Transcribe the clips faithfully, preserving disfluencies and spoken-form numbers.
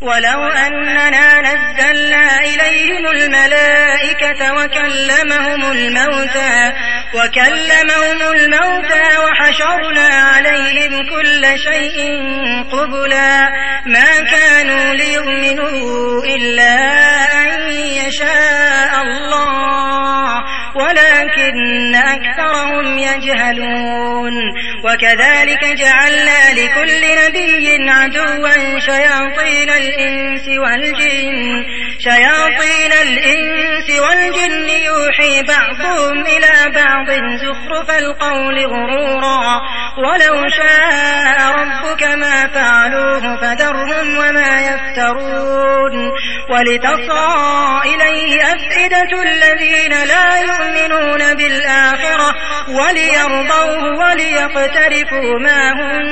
ولو أننا نزلنا إليهم الملائكة وكلمهم الموتى وكلمهم الموتى وحشرنا عليهم كل شيء قبلا ما كانوا ليؤمنوا إلا أن يشاء الله ولكن أكثرهم يجهلون. وكذلك جعلنا لكل نبي عدوا شياطين الإنس والجن شياطين الإنس والجن يوحي بعضهم إلى بعض زخرف القول غرورا ولو شاء ربك ما فعلوه فذرهم وما يفترون. ولتصغى إليه أفئدة الذين لا يؤمنون بالآخرة وليرضوه وليقترفوا ما هم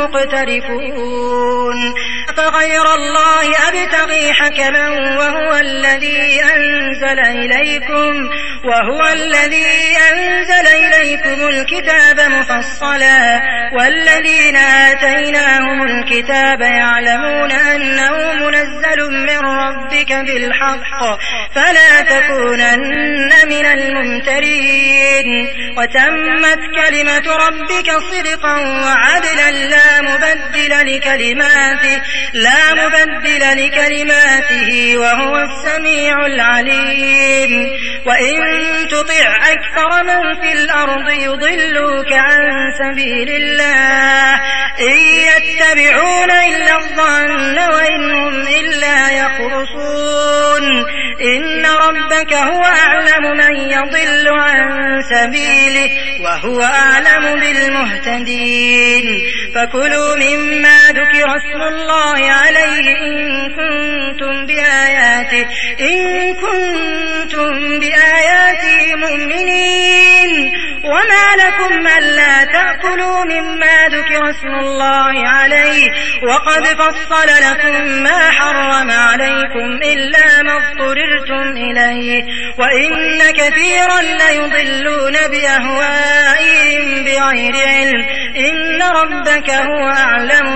مقترفون. فغير الله أبتغي حكما وهو الذي أنزل إليكم وهو الذي أنزل إليكم الكتاب مفصلا والذين آتيناهم الكتاب يعلمون أنه منزل من ربك بالحق فلا تكونن من الممترين. وتمت كلمة ربك صدقا وعدلا لا مبدل لكلماته لا مبدل لكلماته وهو السميع العليم. وإن تطع أكثر من في الأرض يضلوك عن سبيل الله إن يتبعون إلا الظن وإن هم إلا يخرصون. إن ربك هو أعلم من يضل عن سبيله وهو أعلم بالمهتدين. فكلوا مما ذكر اسم الله عليه إن كنتم بآياته إن كنتم بآياته مؤمنين. وما لكم ألا تأكلوا مما ذكر اسم الله عليه وقد فصل لكم ما حرم عليكم إلا ما اضطررتم إليه وإن كثيرا ليضلون بأهوائهم بغير علم إن ربك هو أعلم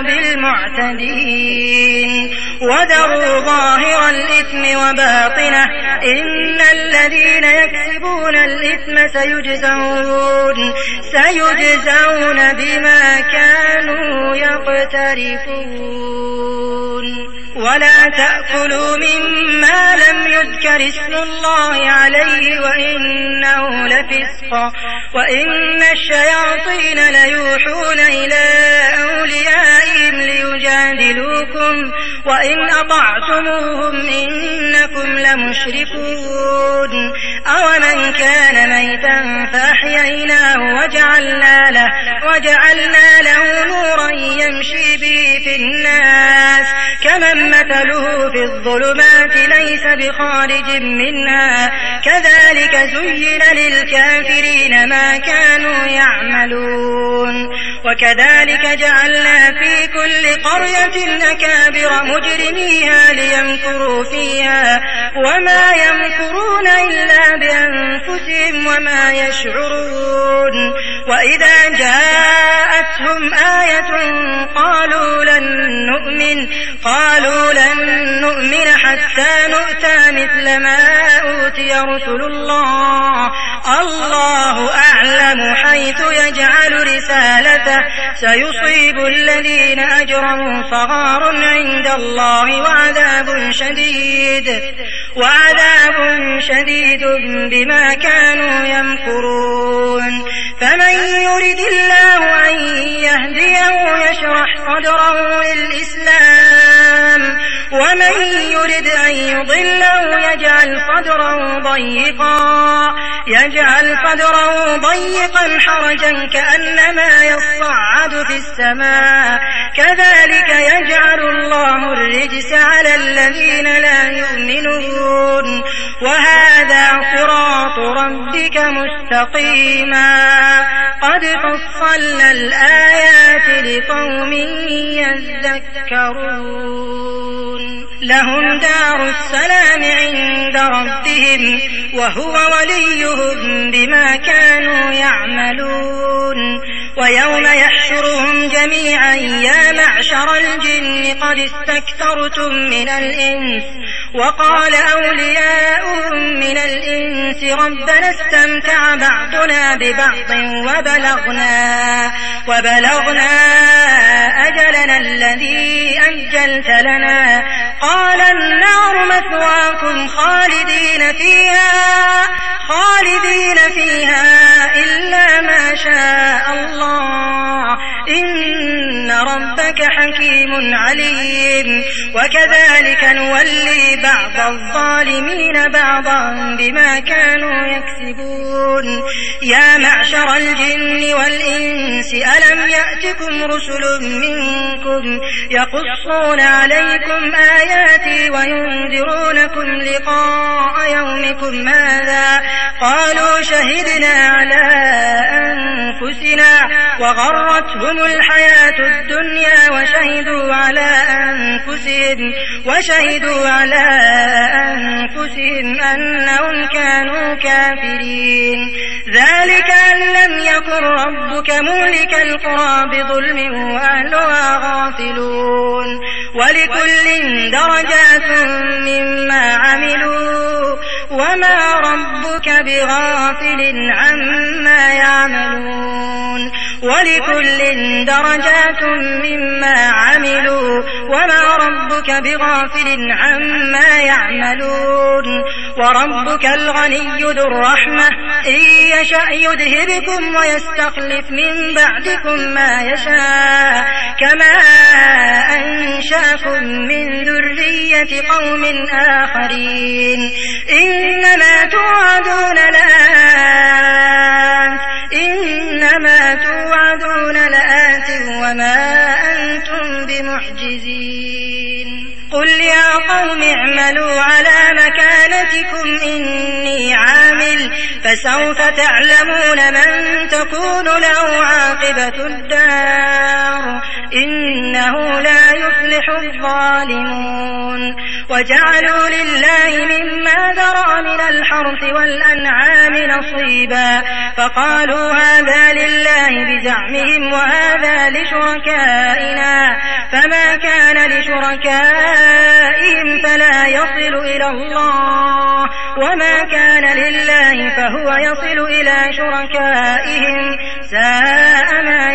بالمعتدين. وذروا ظاهر الإثم وباطنه إن الذين يكسبون الإثم سيجزون سيجزون بما كانوا يقترفون. ولا تأكلوا مما لم يذكر اسم الله عليه وإنه لفسق وإن الشياطين ليوحون إلى أوليائهم ليجادلوكم وإن أطعتموهم إنكم لمشركون. أومن كان ميتا فأحييناه وجعلنا له, وجعلنا له نورا يمشي به في الناس كمن مثله في الظلمات ليس بخارج منها كذلك زين للكافرين ما كانوا يعملون. وكذلك جعلنا في كل قرية أكابر مجرميها ليمكروا فيها وما يمكرون إلا بأنفسهم وما يشعرون. وإذا جاءتهم آية قالوا لن نؤمن قالوا لن نؤمن حتى نؤتى مثل ما أوتي رسل الله الله أعلم حيث يجعل رسالته سيصيب الذين أجرموا صغار عند الله وعذاب شديد وعذاب شديد بما كانوا يمكرون. فمن يرد الله أن يهديه يشرح صدره للإسلام ومن يرد أن يضله يجعل صدره ضيقا يجعل صدره ضيقا حرجا كأنما يصعد في السماء كذلك يجعل الله الرجس على الذين لا يؤمنون. وهذا صراط ربك مستقيما قد فصلنا الآيات لقوم يذكرون. لهم دار السلام عند ربهم وهو وليهم بما كانوا يعملون. ويوم يحشرهم جميعا يا معشر الجن قد استكثرتم من الإنس وقال أولياؤهم من الإنس ربنا استمتع بعضنا ببعض وبلغنا, وبلغنا أجلنا الذي أجلت لنا قال النار مثواكم خالدين فيها خالدين فيها إلا ما شاء الله إن ربك حكيم عليم. وكذلك نولي بعض الظالمين بعضا بما كانوا يكسبون. يا معشر الجن والإنس ألم يأتكم رسل منكم يقصون عليكم آياتي وينذرونكم لقاء يومكم هذا قالوا شهدنا على أنفسنا وغرتهم الحياة الدنيا وشهدوا على أنفسهم وشهدوا على أنفسهم أنهم كانوا كافرين. ذلك أن لم يكن ربك مهلك القرى بظلم وأهلها غافلون. ولكل درجات مما عملوا وما ربك بغافل عما يعملون. ولكل درجات مما عملوا وما ربك بغافل عما يعملون. وربك الغني ذو الرحمة إن يشأ يذهبكم ويستخلف من بعدكم ما يشاء كما أنشأكم من ذرية قوم آخرين. إنما توعدون لآت إنما توعدون لآت وما أنتم بمعجزين. قل يا قوم اعملوا على مكانتكم إني عامل فسوف تعلمون من تكون له عاقبة الدار إنه لا يفلح الظالمون. وجعلوا لله مما ذرأ من الحرث والأنعام نصيبا فقالوا هذا لله بزعمهم وهذا لشركائنا فما كان لشركائهم فلا يصل إلى الله وما كان لله فهو يصل إلى شركائهم ساء ما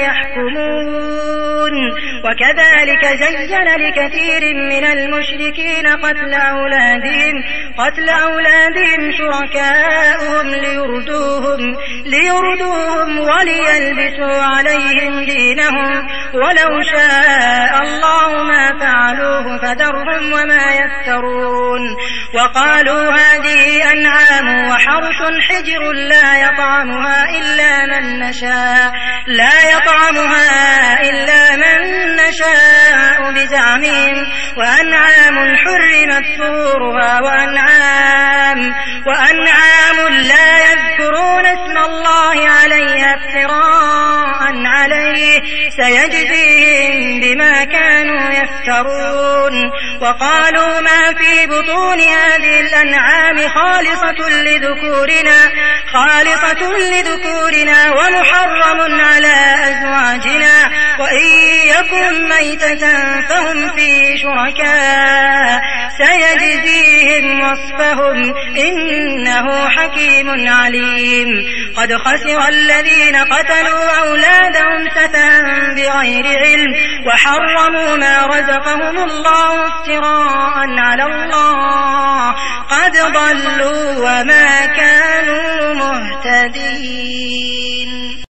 يحكمون. وكذلك زين لكثير من المشركين قتل أولادهم قتل أولادهم شركاؤهم ليردوهم ليردوهم وليلبسوا عليهم دينهم ولو شاء الله ما فعلوه فذرهم وما يفترون. وقالوا هذه أنعام وحرث حجر لا يطعمها إلا من نشاء لا يطعمها إلا من نشاء بزعمهم وأنعام حرمت ظهورها وأنعام وأنعام لا يذكرون اسم الله عليها افتراء عليه سيجزيهم بما كانوا يفترون. وقالوا ما في بطون هذه الأنعام خالصة لذكورنا خالصة لذكورنا ومحرم على أزواجنا وإن يكن ميتة فهم فيه شركاء سيجزيهم وصفهم إنه حكيم عليم. قد خسر الذين قتلوا أولادهم سفها بغير علم وحرموا ما رزقهم الله افتراء على الله قد ضلوا وما كانوا مهتدين.